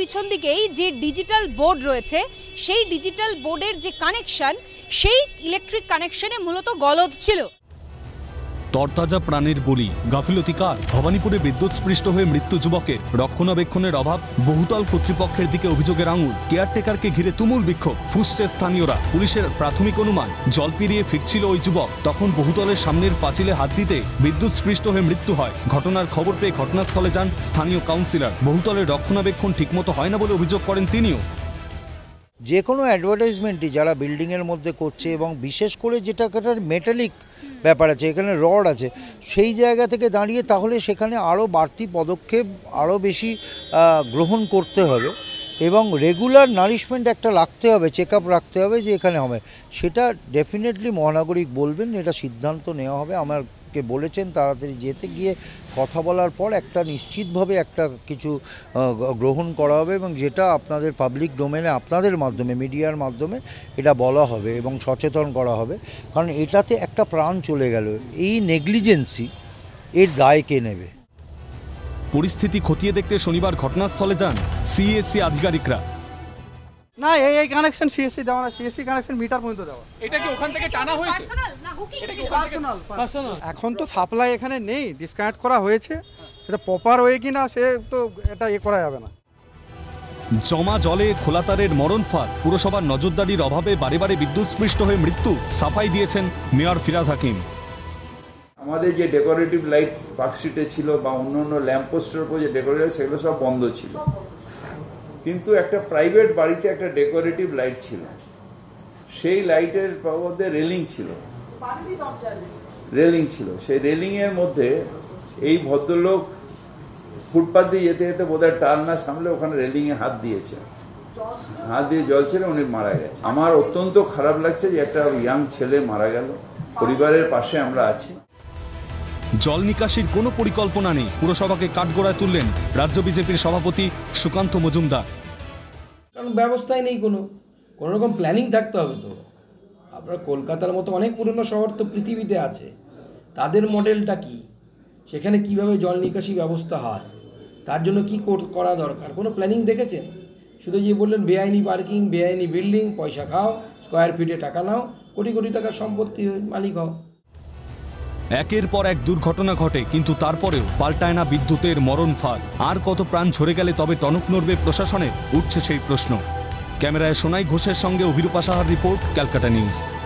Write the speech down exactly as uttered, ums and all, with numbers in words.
পিছন দিকেই যে ডিজিটাল বোর্ড রয়েছে সেই ডিজিটাল বোর্ডের যে কানেকশন সেই ইলেকট্রিক কানেকশনে মূলত গলদ ছিল। তরতাজা প্রাণের বলি, গাফিলতি কার? ভবানীপুরে বিদ্যুৎস্পৃষ্ট হয়ে মৃত্যু যুবকের, রক্ষণাবেক্ষণের অভাব, বহুতল কর্তৃপক্ষের দিকে অভিযোগের আঙুল, কেয়ারটেকারকে ঘিরে তুমুল বিক্ষোভ, ফুঁসছে স্থানীয়রা। পুলিশের প্রাথমিক অনুমান জল পেরিয়ে ফিরছিল ওই যুবক, তখন বহুতলের সামনের পাঁচিলে হাত দিতে বিদ্যুৎস্পৃষ্ট হয়ে মৃত্যু হয়। ঘটনার খবর পেয়ে ঘটনাস্থলে যান স্থানীয় কাউন্সিলর। বহুতলের রক্ষণাবেক্ষণ ঠিকমতো হয় না বলে অভিযোগ করেন তিনিও। যে কোনো অ্যাডভার্টাইজমেন্টই যারা বিল্ডিংয়ের মধ্যে করছে, এবং বিশেষ করে যেটা মেটালিক ব্যাপার আছে, এখানে রড আছে, সেই জায়গা থেকে দাঁড়িয়ে তাহলে সেখানে আরও বাড়তি পদক্ষেপ আরও বেশি গ্রহণ করতে হবে, এবং রেগুলার নারিশমেন্ট একটা রাখতে হবে, চেক আপ রাখতে হবে যে এখানে হবে। সেটা ডেফিনেটলি মহানাগরিক বলবেন, এটা সিদ্ধান্ত নেওয়া হবে। আমাকে বলেছেন তাড়াতাড়ি যেতে, গিয়ে কথা বলার পর একটা নিশ্চিতভাবে একটা কিছু গ্রহণ করা হবে, এবং যেটা আপনাদের পাবলিক ডোমেনে আপনাদের মাধ্যমে, মিডিয়ার মাধ্যমে এটা বলা হবে এবং সচেতন করা হবে। কারণ এটাতে একটা প্রাণ চলে গেল, এই নেগলিজেন্সি এর দায় কে নেবে? পরিস্থিতি খতিয়ে দেখতে শনিবার ঘটনাস্থলে যান সিএসসি আধিকারিকরা। না, এই এই কানেকশন সিএসসি দেওয়া না, সিএসসি কানেকশন মিটার পর্যন্ত দেওয়া। এটা কি ওখান থেকে টানা হয়েছে? এটা কি পার্সোনাল? পার্সোনাল। এখন তো সাপ্লাই এখানে নেই, ডিসকানেক্ট করা হয়েছে। এটা প্রপার ওয়ে কিনা সে তো এটা এ করা যাবে না। জমা জলে খোলাতারের মরণ ফাঁদ, পুরসভার নজরদারির অভাবে বারে বারে বিদ্যুৎস্পৃষ্ট হয়ে মৃত্যু, সাফাই দিয়েছেন মেয়র ফিরাদ হাকিম। আমাদের যে ডেকোরেটিভ লাইট পার্ক স্ট্রিটে ছিল বা অন্য অন্য ল্যাম্পপোস্টের উপর যে ডেকোরেটিভ, সেগুলো সব বন্ধ ছিল, কিন্তু একটা প্রাইভেট বাড়িতে একটা ডেকোরেটিভ লাইট ছিল, সেই লাইটের মধ্যে রেলিং ছিল, রেলিং ছিল সেই রেলিংয়ের মধ্যে এই ভদ্রলোক ফুটপাথ দিয়ে যেতে যেতে বোধহয় টাল না সামলে ওখানে রেলিংয়ে হাত দিয়েছে, হাত দিয়ে জল ছেড়ে উনি মারা গেছে। আমার অত্যন্ত খারাপ লাগছে যে একটা ইয়াং ছেলে মারা গেল, পরিবারের পাশে আমরা আছি। জল নিকাশির কোনো পরিকল্পনা নেই, পুরসভাকে কাঠগড়ায় তুললেন রাজ্য বিজেপির সভাপতি সুকান্ত মজুমদার। কারণ ব্যবস্থাই নেই, কোনো কোনো রকম প্ল্যানিং থাকতে হবে। তো আপনার কলকাতার মতো অনেক পুরনো শহর তো পৃথিবীতে আছে, তাদের মডেলটা কি, সেখানে কিভাবে জল নিকাশি ব্যবস্থা হয়, তার জন্য কি করা দরকার, কোনো প্ল্যানিং দেখেছেন? শুধু যে বললেন বেআইনি পার্কিং, বেআইনি বিল্ডিং, পয়সা খাও, স্কোয়ার ফিটে টাকা নাও, কোটি কোটি টাকার সম্পত্তি মালিক হও। একের পর এক দুর্ঘটনা ঘটে, কিন্তু তারপরেও পাল্টায় না বিদ্যুতের মরণ ফাঁদ। আর কত প্রাণ ঝরে গেলে তবে টনক নড়বে প্রশাসনের, উঠছে সেই প্রশ্ন। ক্যামেরায় সোনাই ঘোষের সঙ্গে অভিরূপা সাহার রিপোর্ট, ক্যালকাটা নিউজ।